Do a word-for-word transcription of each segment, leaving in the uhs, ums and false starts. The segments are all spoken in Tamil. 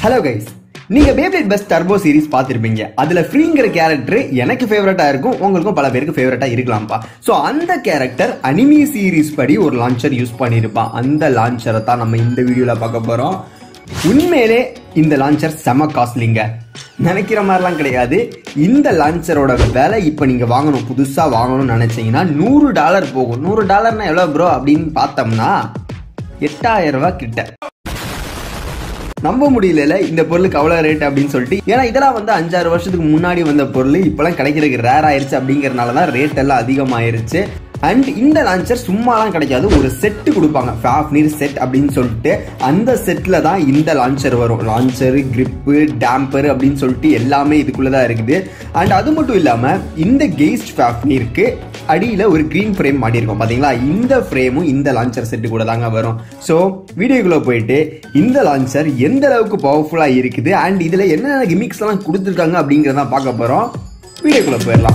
Hello guys, நீங்க Beyblade Best Turbo series பாத்திருப்பீங்க. அதுல ஃப்ரீங்கிற கேரக்டர் எனக்கு ஃபேவரட்டா இருக்கும், உங்களுக்கும் பல பேருக்கு ஃபேவரட்டா இருக்கலாம்ப்பா. சோ அந்த கேரக்டர் அனிமி சீரிஸ் படி ஒரு லான்ச்சர் யூஸ் பண்ணிருப்பான். அந்த லான்ச்சரை தான் நம்ம இந்த வீடியோல பார்க்க போறோம். உண்மையிலே இந்த லான்ச்சர் செம காஸ்ட்லிங்க, நினைக்கிற மாதிரிலாம் கிடையாது. இந்த லான்ச்சரோட விலை இப்ப நீங்க வாங்கணும், புதுசா வாங்கணும்னு நினைச்சீங்கன்னா நூறு டாலர் போகும். நூறு டாலர்னா எவ்வளவு ப்ரோ அப்படின்னு பார்த்தோம்னா எட்டாயிரம் ரூபாய் கிட்ட. நம்ப முடியல இந்த பொருளுக்கு அவ்வளவு ரேட் அப்படின்னு சொல்லிட்டு. ஏன்னா இதெல்லாம் வந்து அஞ்சாறு வருஷத்துக்கு முன்னாடி வந்த பொருள் இப்பெல்லாம் கிடைக்கிறதுக்கு ரேர் ஆயிருச்சு, அப்படிங்கறதுனாலதான் ரேட் எல்லாம் அதிகமாயிருச்சு. அண்ட் இந்த லான்ச்சர் சும்மாலாம் கிடைக்காது, ஒரு செட்டு கொடுப்பாங்க, fafnir செட் அப்படின்னு சொல்லிட்டு. அந்த செட்ல தான் இந்த லான்ச்சர் வரும். லான்ச்சர், கிரிப்பு, டேம்பர் அப்படின்னு சொல்லிட்டு எல்லாமே இதுக்குள்ளதான் இருக்குது. அண்ட் அது மட்டும் இல்லாம இந்த கெய்ஸ்ட் fafnirக்கு அடியில ஒரு கிரீன் ஃப்ரேம் மாட்டிருக்கும் பாத்தீங்களா. இந்த ஃப்ரேமும் இந்த லான்ச்சர் செட்டு கூட தாங்க வரும். ஸோ வீடியோக்குள்ள போயிட்டு இந்த லான்ச்சர் எந்த அளவுக்கு பவர்ஃபுல்லா இருக்குது அண்ட் இதுல என்னென்ன கிமிக்ஸ் எல்லாம் கொடுத்துருக்காங்க அப்படிங்கறத பார்க்க போறோம். வீடியோக்குள்ள போயிடலாம்.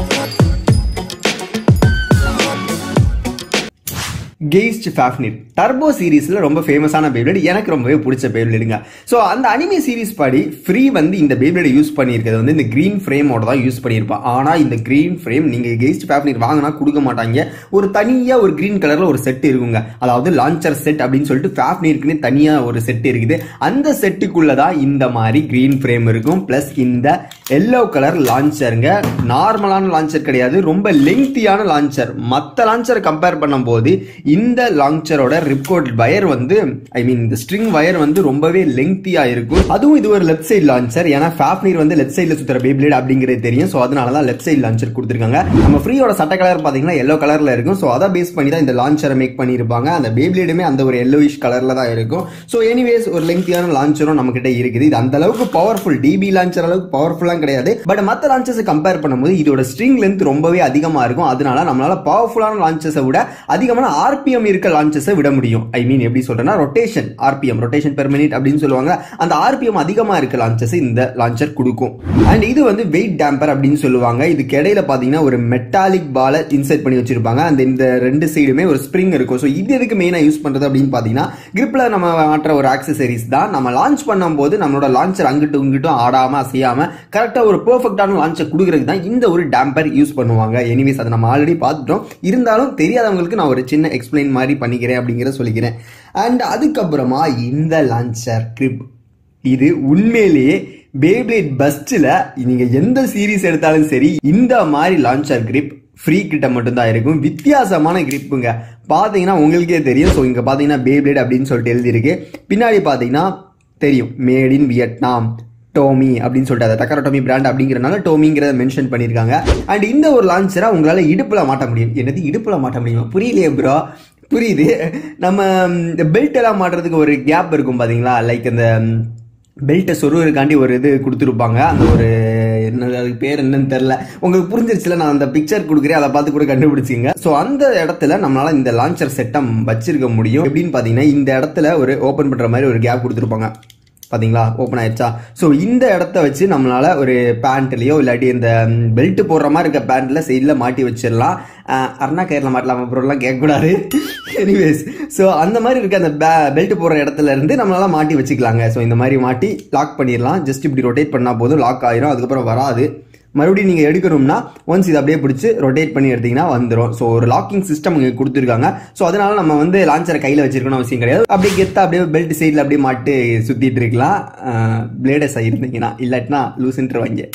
Geist fafnir டர்போ சீரிஸ்ல ரொம்ப ஃபேமஸான Beyblade, எனக்கு ரொம்பவே பிடிச்ச Beybladeங்க. ஸோ அந்த அனிமே சீரிஸ் படி ஃப்ரீ வந்து இந்த Beyblade யூஸ் பண்ணியிருக்கிறது வந்து இந்த கிரீன் ஃப்ரேமோட தான் யூஸ் பண்ணியிருப்பான். ஆனா இந்த கிரீன் ஃப்ரேம் நீங்க Geist fafnir வாங்கினா கொடுக்க மாட்டாங்க. ஒரு தனியா ஒரு கிரீன் கலர்ல ஒரு செட் இருக்குங்க, அதாவது லான்ச்சர் செட் அப்படின்னு சொல்லிட்டு fafnirக்குன்னு தனியா ஒரு செட் இருக்குது. அந்த செட்டுக்குள்ளதான் இந்த மாதிரி கிரீன் ஃப்ரேம் இருக்கும், பிளஸ் இந்த எல்லோ கலர் லான்ச்சருங்க. நார்மலான லான்ச்சர் கிடையாது, ரொம்ப லெங்க்தியான லான்ச்சர். மற்ற லான்ச்சரை கம்பேர் பண்ணும் போது இந்த லான்ச்சரோட ரிப்கோட் வயர் வந்து ஐ மீன் இந்த ஸ்ட்ரிங் வயர் வந்து ரொம்பவே லெங்க்தியா இருக்கும். அதுவும் இது ஒரு லெஃப்ட் சைடு லான்ச்சர், ஏன்னா fafnir வந்து லெஃப்ட் சைடுல சுத்துற Beyblade அப்படிங்கிறது தெரியும். சோ அதனாலதான் லெஃப்ட் சைடு லான்ச்சர் கொடுத்திருக்காங்க. நம்ம ஃப்ரீயோட சட்டை கலர் பாத்தீங்கன்னா எல்லோ கலர்ல இருக்கும். சோ அதை பேஸ் பண்ணி தான் இந்த லான்ச்சரை மேக் பண்ணிருப்பாங்க. அந்த Beybladeமே அந்த ஒரு எல்லோயிஷ் கலர்ல தான் இருக்கும். சோ எனிவேஸ் ஒரு லெங்க்தியான லான்ச்சரும் நம்ம கிட்ட இருக்குது. இது அந்த அளவுக்கு பவர்ஃபுல், டிபி லான்ச்சர் அளவுக்கு பவர்ஃபுல்லா கிடையாது. பட் மத்த லான்ச்சர்ஸ் கம்பேர் பண்ணும்போது இதோட ஸ்ட்ரிங் லென்த் ரொம்பவே அதிகமா இருக்கும். அதனால நம்மளால பவர்ஃபுல்லான லான்ச்சர்ஸை விட அதிகமான ஆர்பிஎம் இருக்க லான்ச்சர்ஸை விட முடியும். ஐ மீன் எப்படி சொல்றேன்னா rotation, RPM rotation per minute அப்படின்னு சொல்லுவாங்க. அந்த ஆர்பிஎம் அதிகமா இருக்க லான்ச்சர்ஸ் இந்த லான்ச்சர் கொடுக்கும். அண்ட் இது வந்து வெயிட் டேம்பர் அப்படின்னு சொல்லுவாங்க. இதுக்கு இடையில பாத்தீங்கன்னா ஒரு மெட்டாலிக் பால இன்சர்ட் பண்ணி வச்சிருப்பாங்க. அந்த இந்த ரெண்டு சைடுமே ஒரு ஸ்ப்ரிங் இருக்கும். ஸோ இது எதுக்கு மெயினா யூஸ் பண்றது அப்படின்னு பாத்தீங்கன்னா கிரிப்ல நம்ம மாற்ற ஒரு ஆக்சசரிஸ் தான். நம்ம லான்ச் பண்ணும் போது நம்மளோட லான்ச்சர் அங்கிட்டும் இங்கிட்டும் ஆடாம அசையாம கரெக்டா ஒரு பெர்ஃபெக்டான லான்ச்சர் கொடுக்கறதுக்கு தான் இந்த ஒரு டேம்பர் யூஸ் பண்ணுவாங்க. எனிவேஸ் அதை நம்ம ஆல்ரெடி பார்த்துட்டோம், இருந்தாலும் தெரியாதவங்களுக்கு நான் ஒரு சின்ன எக்ஸ்பிளைன் மாதிரி பண்ணிக்கிறேன் அப்படிங்கிற சொல்லிக்கிறேன். அண்ட் அதுக்கப்புறமா இந்த லான்ச்சர் கிரிப், இது உண்மையிலேயே Beyblade பெஸ்ட்ல நீங்க எந்த சீரிஸ் எடுத்தாலும் சரி இந்த மாதிரி லான்ச்சர் கிரிப் ஃப்ரீ கிட்ட மட்டும் தான் இருக்கும். வித்தியாசமான கிரிப்புங்க, பாத்தீங்கன்னா உங்களுக்கே தெரியும். ஸோ இங்க பாத்தீங்கன்னா Beyblade அப்படின்னு சொல்லிட்டு எழுதிருக்கு. பின்னாடி பாத்தீங்கன்னா தெரியும் மேட் இன் வியட்நாம் டோமி அப்படின்னு சொல்லிட்டு, அதை டக்கர டோமி பிராண்ட் அப்படிங்கிறனால டோமிங்கிறத மென்ஷன் பண்ணியிருக்காங்க. அண்ட் இந்த ஒரு லான்ச்சரை உங்களால இடுப்புல மாட்ட முடியும். என்னது இடுப்புல மாட்ட முடியுமா? புரியலையே ப்ரோ. புரியுது, நம்ம இந்த பெல்ட் எல்லாம் மாட்டுறதுக்கு ஒரு கேப் இருக்கும் பாத்தீங்களா, லைக் அந்த பெல்ட்டை சொருவதுக்காண்டி ஒரு இது கொடுத்துருப்பாங்க. அந்த ஒரு என்ன அதுக்கு பேர் என்னன்னு தெரியல, உங்களுக்கு புரிஞ்சிருச்சுல. நான் அந்த பிக்சர் கொடுக்குறேன், அதை பார்த்து கூட கண்டுபிடிச்சிங்க. ஸோ அந்த இடத்துல நம்மளால இந்த லான்ச்சர் செட்டம் வச்சிருக்க முடியும். எப்படின்னு பாத்தீங்கன்னா இந்த இடத்துல ஒரு ஓபன் பண்ற மாதிரி ஒரு கேப் கொடுத்துருப்பாங்க பாத்தீங்களா, ஓப்பன் ஆயிடுச்சா. ஸோ இந்த இடத்த வச்சு நம்மளால ஒரு பேண்ட்லயோ இல்லாட்டி இந்த பெல்ட் போடுற மாதிரி இருக்க பேண்ட்ல சைட்ல மாட்டி வச்சிடலாம். அருணா கயிறுல மாட்டலாம் அப்புறம்லாம் கேட்கக்கூடாது. எனிவேஸ் ஸோ அந்த மாதிரி இருக்க அந்த பெல்ட் போடுற இடத்துல இருந்து நம்மளால மாட்டி வச்சுக்கலாங்க. ஸோ இந்த மாதிரி மாட்டி லாக் பண்ணிடலாம். ஜஸ்ட் இப்படி ரொட்டேட் பண்ணா போதும், லாக் ஆயிரும். அதுக்கப்புறம் வராது. மறுபடியும் நீங்க எடுக்கணும்னா ஒன்ஸ் இதை அப்படியே பிடிச்சி ரொட்டேட் பண்ணி எடுத்தீங்கன்னா வந்துடும். ஸோ ஒரு லாக்கிங் சிஸ்டம் இங்க கொடுத்துருக்காங்க. ஸோ அதனால நம்ம வந்து லான்ச்சரை கையில வச்சிருக்கணும் அவசியம் கிடையாது. அப்படியே கெத்தா அப்படியே பெல்ட் சைட்ல அப்படியே மாட்டு சுத்திட்டு இருக்கலாம். பிளேடஸ் ஆகிருந்தீங்கன்னா, இல்லாட்டினா லூஸ்ன்றுவாங்க.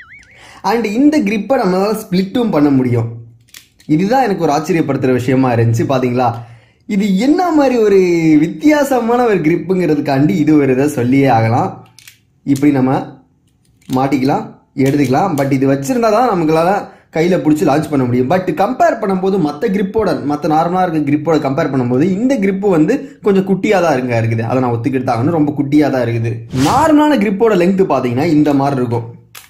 அண்ட் இந்த கிரிப்பை நம்மளால ஸ்பிளிட்டும் பண்ண முடியும். இதுதான் எனக்கு ஒரு ஆச்சரியப்படுத்துற விஷயமா இருந்துச்சு. பாத்தீங்களா, இது என்ன மாதிரி ஒரு வித்தியாசமான ஒரு கிரிப்புங்கிறதுக்காண்டி இது ஒரு இதை சொல்லியே ஆகலாம். இப்படி நம்ம மாட்டிக்கலாம், எடுத்துக்கலாம். பட் இது வச்சிருந்தா தான் நமக்குளால கையில பிடிச்சி லான்ச் பண்ண முடியும். பட் கம்பேர் பண்ணும்போது மற்ற கிரிப்போட, மற்ற நார்மலா இருக்க கிரிப்போட கம்பேர் பண்ணும்போது இந்த கிரிப் வந்து கொஞ்சம் குட்டியா தான் இருங்க இருக்குது. அதை நான் ஒத்துக்கிட்டு தான், ரொம்ப குட்டியா தான் இருக்குது. நார்மலான கிரிப்போட லெங்க் பாத்தீங்கன்னா இந்த மாதிரி இருக்கும்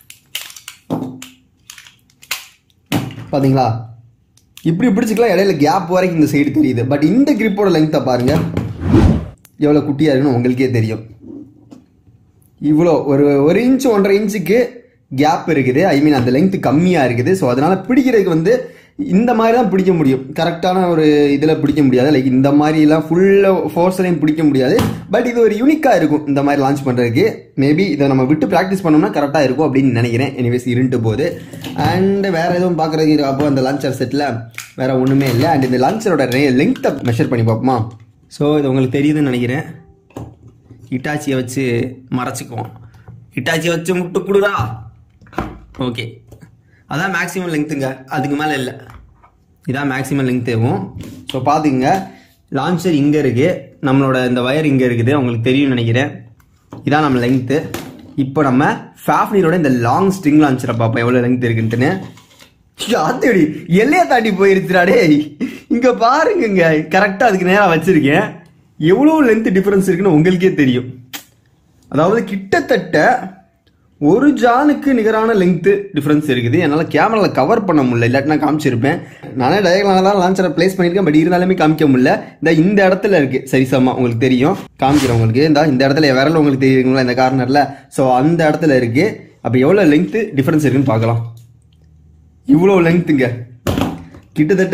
பாத்தீங்களா. இப்படி பிடிச்சிக்கலாம், இடையில கேப் வரைக்கும் இந்த சைடு தெரியுது. பட் இந்த கிரிப்போட லெங்க்த்தை பாருங்க எவ்வளவு குட்டியா இருக்குன்னு உங்களுக்கே தெரியும். இவ்வளோ ஒரு ஒரு இன்ச்சு ஒன்றரை இன்ச்சுக்கு கேப் இருக்குது. ஐ மீன் அந்த லெங்க் கம்மியா இருக்குது. ஸோ அதனால பிடிக்கிறதுக்கு வந்து இந்த மாதிரி தான் பிடிக்க முடியும், கரெக்டான ஒரு இதில் பிடிக்க முடியாது. லைக் இந்த மாதிரிலாம் ஃபுல்லாக ஃபோர்ஸ்லையும் பிடிக்க முடியாது. பட் இது ஒரு யூனிக்காக இருக்கும் இந்த மாதிரி லான்ச் பண்ணுறதுக்கு. மேபி இதை நம்ம விட்டு ப்ராக்டிஸ் பண்ணோம்னா கரெக்டாக இருக்கும் அப்படின்னு நினைக்கிறேன். எனிவேஸ் இருந்துட்டு போகுது. அண்ட் வேறு எதுவும் பார்க்குறதுக்கு அப்போ அந்த லான்ச்சர் செட்டில் வேறு ஒன்றுமே இல்லை. அண்ட் இந்த லான்ச்சரோட லெங்க்த்தை மெஷர் பண்ணி பார்ப்போமா. ஸோ இது உங்களுக்கு தெரியுதுன்னு நினைக்கிறேன். இட்டாச்சியை வச்சு மறைச்சிக்குவோம். இட்டாச்சியை வச்சு முட்டு கொடுடா. ஓகே, அதான் மேக்ஸிமம் லெங்க்த்துங்க, அதுக்கு மேலே இல்லை. இதான் மேக்ஸிமம் லெங்க் தேவும். ஸோ பார்த்துக்குங்க, லான்ச்சர் இங்கே இருக்குது, நம்மளோட இந்த ஒயர் இங்கே இருக்குது, உங்களுக்கு தெரியும்னு நினைக்கிறேன். இதான் நம்ம லெங்க்த்து. இப்போ நம்ம ஃபாஃப்னிரோட இந்த லாங் ஸ்ட்ரிங் லான்ச்சரை பார்ப்போம் எவ்வளோ லெங்க் இருக்குன்ட்டுன்னு. ஆத்தடி எல்லையை தாண்டி போயிருச்சுடாடே. இங்கே பாருங்க, கரெக்டாக அதுக்கு நேராக வச்சுருக்கேன். எவ்வளோ லென்த் டிஃப்ரென்ஸ் இருக்குன்னு உங்களுக்கே தெரியும். அதாவது கிட்டத்தட்ட ஒரு ஜானுக்கு நிகரான லெங்க்த்து டிஃப்ரென்ஸ் இருக்குது. என்னால் கேமராவில் கவர் பண்ண முடியல, இல்லாட்டி நான் காமிச்சிருப்பேன். நானே டயக்ரால தான் லான்ச்சரை பிளேஸ் பண்ணியிருக்கேன். பட் இருந்தாலுமே காமிக்க முடியல. இந்த இந்த இடத்துல இருக்குது சரிசமா, உங்களுக்கு தெரியும், காமிக்கிறேன் உங்களுக்கு. இந்த இந்த இடத்துல விரல் உங்களுக்கு தெரியுங்களா, இந்த கார்னரில். ஸோ அந்த இடத்துல இருக்குது. அப்போ எவ்வளோ லெங்க்த்து டிஃப்ரென்ஸ் இருக்குன்னு பார்க்கலாம். இவ்வளோ லெங்க்த்துங்க, கிட்டத்தட்ட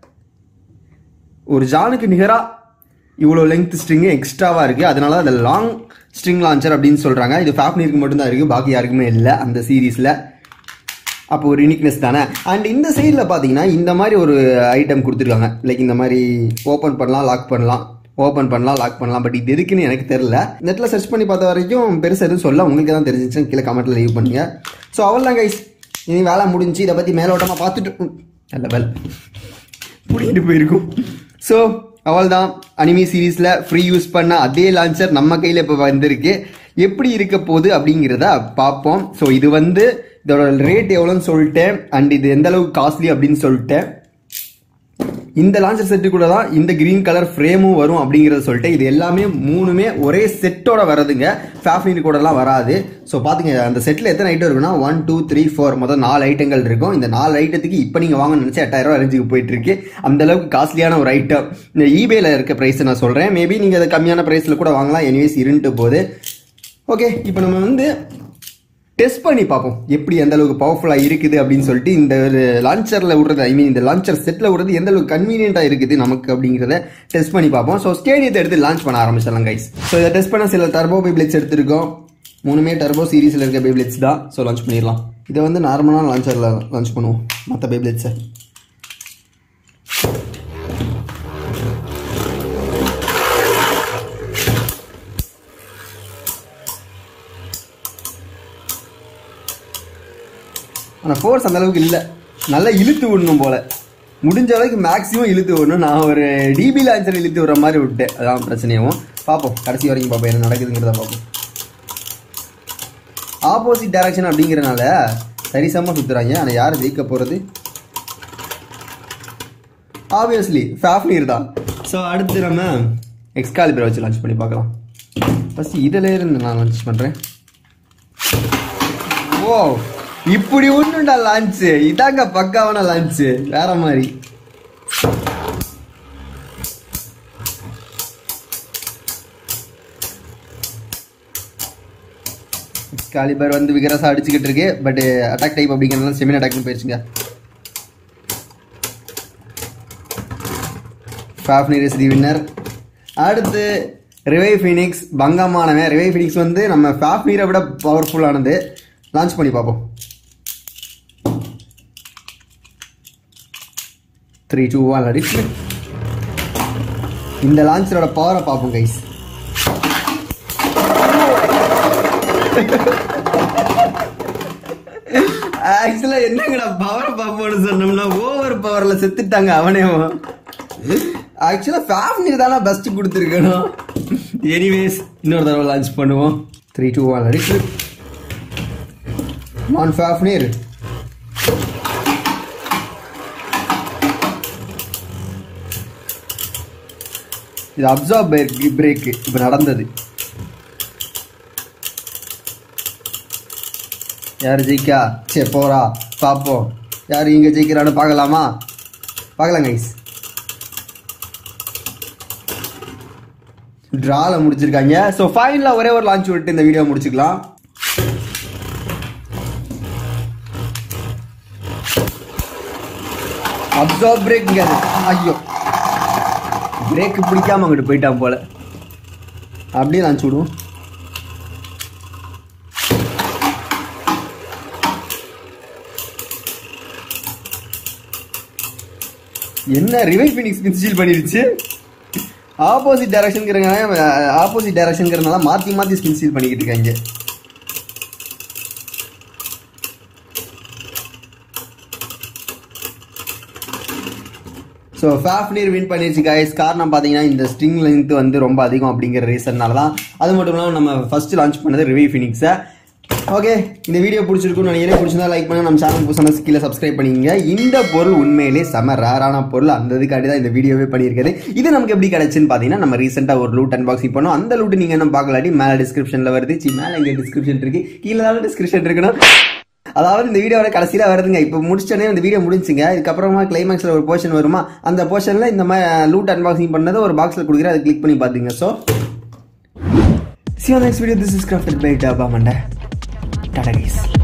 ஒரு ஜானுக்கு நிகராக இவ்வளோ லெங்க் ஸ்ட்ரிங்கு எக்ஸ்ட்ராவாக இருக்குது. அதனால தான் அந்த லாங் ஸ்ட்ரிங் லான்ச்சர் அப்படின்னு சொல்கிறாங்க. இது ஃபாஃப்னிருக்கு மட்டும்தான் இருக்குது, பாக்கி யாருக்குமே இல்லை அந்த சீரீஸில். அப்போ ஒரு யூனிக்னஸ் தானே. அண்ட் இந்த சைடில் பார்த்தீங்கன்னா இந்த மாதிரி ஒரு ஐட்டம் கொடுத்துருக்காங்க. லைக் இந்த மாதிரி ஓப்பன் பண்ணலாம், லாக் பண்ணலாம், ஓப்பன் பண்ணலாம், லாக் பண்ணலாம். பட் இது எதுக்குன்னு எனக்கு தெரியல. நெட்டில் சர்ச் பண்ணி பார்த்த வரைக்கும் பெருசாக எதுவும் சொல்ல. உங்களுக்கு தான் தெரிஞ்சிச்சு, கீழே கமெண்ட்டில் லீவ் பண்ணுங்க. ஸோ அவ்வளோதான் கைஸ், இனி வேலை முடிஞ்சு. இதை பற்றி மேலோட்டமாக பார்த்துட்டு நல்ல வேலை பிடிக்கிட்டு போயிருக்கும். ஸோ அவள்தான் அனிமி சீரீஸில் ஃப்ரீ யூஸ் பண்ண அதே லான்ச்சர் நம்ம கையில் இப்போ வந்திருக்கு. எப்படி இருக்க போகுது அப்படிங்கிறத பார்ப்போம். ஸோ இது வந்து இதோட ரேட் எவ்வளோன்னு சொல்லிட்டேன். அண்ட் இது எந்த அளவுக்கு காஸ்ட்லி அப்படின்னு சொல்லிட்டேன். இந்த லான்ச்சர் செட்டு கூட தான் இந்த கிரீன் கலர் ஃப்ரேமும் வரும் அப்படிங்கிறத சொல்லிட்டு, இது எல்லாமே மூணுமே ஒரே செட்டோட வரதுங்க, ஃபாஃப்னிர் கூடலாம் வராது. ஸோ பார்த்துங்க, அந்த செட்டில் எத்தனை ஐட்டம் இருக்குன்னா ஒன் டூ த்ரீ ஃபோர் மொத்தம் நாலு ஐட்டங்கள் இருக்கும். இந்த நாலு ஐட்டத்துக்கு இப்போ நீங்கள் வாங்க நினச்சா எட்டாயிரம் ரூபா ரேஞ்சுக்கு போயிட்டு இருக்கு. அந்த அளவுக்கு காஸ்ட்லியான ஒரு ஐட்டம். இந்த ஈபேல இருக்க ப்ரைஸ் நான் சொல்கிறேன். மேபி நீங்கள் அதை கம்மியான ப்ரைஸில் கூட வாங்கலாம். எனிவேஸ் இருந்துட்டு போகுது. ஓகே, இப்போ நம்ம வந்து டெஸ்ட் பண்ணி பார்ப்போம் எப்படி எந்த அளவுக்கு பவர்ஃபுல்லாக இருக்குது அப்படின்னு சொல்லிட்டு. இந்த லான்ச்சரில் விடுறது, ஐ மீன் இந்த லான்ச்சர் செட்டில் விடுறது எந்த அளவுக்கு கன்வீனியன்ட்டாக இருக்குது நமக்கு அப்படிங்கிறத டெஸ்ட் பண்ணி பார்ப்போம். ஸோ ஸ்டேடியத்தை எடுத்து லான்ச் பண்ண ஆரம்பிச்சிடலாம் கைஸ். ஸோ இதை டெஸ்ட் பண்ண சில டர்போ பைப்ளேட்ஸ் எடுத்திருக்கோம். மூணுமே டர்போ சீரீஸில் இருக்க பைப்ளேட்ஸ் தான். ஸோ லான்ச் பண்ணிடலாம். இதை வந்து நார்மலான லான்ச்சரில் லான்ச் பண்ணுவோம் மற்ற பைப்ளேட்ஸை. ஆனால் ஃபோர்ஸ் அந்த அளவுக்கு இல்லை, நல்லா இழுத்து விடணும் போல். முடிஞ்ச அளவுக்கு மேக்ஸிமம் இழுத்து விடணும். நான் ஒரு டிபி லான்ச்சர் இழுத்து விடுற மாதிரி விட்டேன், அதான் பிரச்சனையாகும். பார்ப்போம், கடைசி வரைக்கும் பார்ப்போம் என்ன நடக்குதுங்கிறத பார்ப்போம். ஆப்போசிட் டைரக்ஷன் அப்படிங்கிறனால சரிசமாக சுற்றுறாங்க. ஆனால் யார் ஜெயிக்க போகிறது? ஆப்வியஸ்லி ஃபாஃப்னிர் தான். ஸோ அடுத்து நம்ம எக்ஸ்காலிபரை வச்சு லான்ச் பண்ணி பார்க்கலாம். ஃபஸ்ட்டு இதில் இருந்து நான் லான்ச் பண்ணுறேன். ஓ, இப்படி ஒண்ணுண்டா லான்ச்சு. இதாங்க பக்காவான லான்ச்சு, வேற மாதிரி. எக்ஸ்காலிபர் வந்து விகரஸா அடிச்சுக்கிட்டு இருக்கு. பட் அட்டாக் டைப் அப்படிங்கிறதுனால செமின் அட்டாக்னு போயிடுச்சுங்க. Fafnir is the winner. அடுத்து ரிவை ஃபீனிக்ஸ், பங்கமானவன். ரிவை ஃபீனிக்ஸ் வந்து நம்ம ஃபாஃப்னிரை விட பவர்ஃபுல்லானது. லான்ச் பண்ணி பார்ப்போம். த்ரீ டூ ஒன் அடி. இந்த லான்ச்சரோட பவரை பார்ப்போம் கைஸ். ஆக்சுவலா என்னங்கடா பவரை பார்ப்போம்னு சொன்னோம்னா ஓவர் பவர்ல செத்துட்டாங்க அவனே. ஆக்சுவலா ஃபாஃப்னிர் தானே பெஸ்ட் கொடுத்துருக்கணும். எனிவேஸ் இன்னொரு தடவை லான்ச் பண்ணுவோம். த்ரீ டூ ஒன் அடி. நான் ஃபாஃப்னிர். இது அப்சார்ப் பிரேக் இப்போ நடந்தது. யார் ஜெயிக்கா? சே போறா, பார்ப்போம் யார் இங்கே ஜெயிக்கிறான்னு பார்க்கலாமா? பார்க்கலாம் கைஸ். டிரால முடிச்சிருக்காங்க. ஸோ ஃபைனலாக ஒரே ஒரு லான்ச் விட்டு இந்த வீடியோ முடிச்சுக்கலாம். அப்சார்ப் பிரேக் இங்க. ஐயோ பிரேக் பிடிக்காம அங்கிட்டு போயிட்டான் போல. அப்படியே லான்ச் விடுவோம். என்ன ரிவைவ் ஃபினிக்ஸ் மிஸ்டீல் பண்ணிருச்சு. ஆப்போசிட் டைரக்ஷன் ஆப்போசிட் டைரக்ஷன்ங்கிறதுனால மாத்தி மாத்தி ஸ்பின் ஸ்டீல் பண்ணிக்கிட்டு இருக்காங்க. ஸோ ஃபாஃப்னிர் வின் பண்ணிருச்சு கைஸ். காரணம் பார்த்தீங்கன்னா இந்த ஸ்ட்ரிங் லென்த் வந்து ரொம்ப அதிகம் அப்படிங்கிற ரீசன்னால தான். அது மட்டும் இல்லாமல் நம்ம ஃபர்ஸ்ட் லான்ச் பண்ணது ரிவைவ் ஃபினிக்ஸை. ஓகே, இந்த வீடியோ பிடிச்சிருக்குன்னு நினைக்கிறேன். பிடிச்சிருந்தா லைக் பண்ணி நம்ம சேனல் புதுசான கீழே சப்ஸ்கிரைப் பண்ணிக்கங்க. இந்த பொருள் உண்மையிலே செம ரேரான பொருள். அந்த இதுக்காண்டி தான் இந்த வீடியோவே பண்ணியிருக்காரு. இது நமக்கு எப்படி கிடைச்சுன்னு பார்த்தீங்கன்னா, நம்ம ரீசெண்டாக ஒரு லூட் அன்பாக்சிங் பண்ணோம். அந்த லூட் நீங்கள் என்ன பார்க்கலாட்டி மேலே டிஸ்கிரிப்ஷனில் வருது. சி மேலே எங்கே டிஸ்கிரிப்ஷன் இருக்கு, கீழே தான் டிஸ்கிரிப்ஷன் இருக்கணும். அதாவது இந்த வீடியோட கடைசியில வருதுங்க. இப்போ முடிச்சோடனே இந்த வீடியோ முடிஞ்சுங்க. இதுக்கப்புறமா கிளைமேக்ஸ்ல ஒரு போர்ஷன் வருமா, அந்த போர்ஷன்ல இந்த மாதிரி லூட் அன்பாக்சிங் பண்ணதை ஒரு பாக்ஸ்ல கொடுக்குறேன். அதை கிளிக் பண்ணி பாத்துங்க. So see you next video. This is crafted by Dabba Manda. Tata guys.